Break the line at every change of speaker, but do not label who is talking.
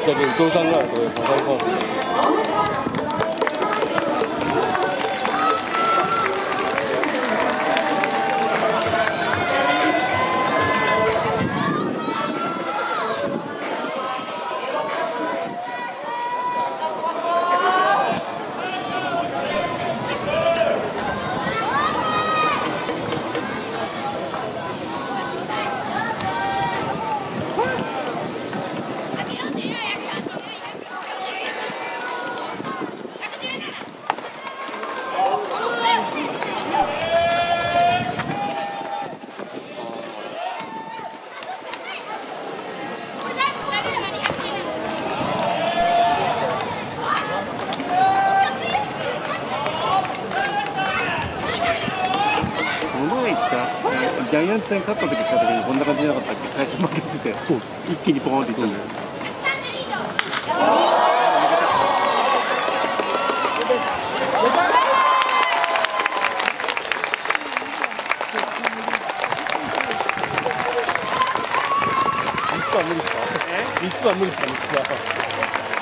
저기 우도상가 그 바다에서ジャイアンツ戦勝った時来た時にこんな感じじゃなかったっけ？最初負けてて、そう一気にポーンっていったんだよ。3つは無理ですか？3つは無理ですか？3つは。